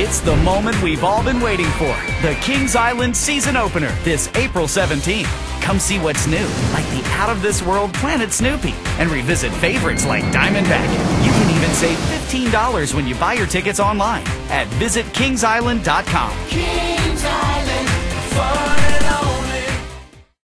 It's the moment we've all been waiting for. The Kings Island season opener this April 17th. Come see what's new, like the out-of-this-world Planet Snoopy, and revisit favorites like Diamondback. You can even save $15 when you buy your tickets online at visitkingsisland.com. Kings Island, fun.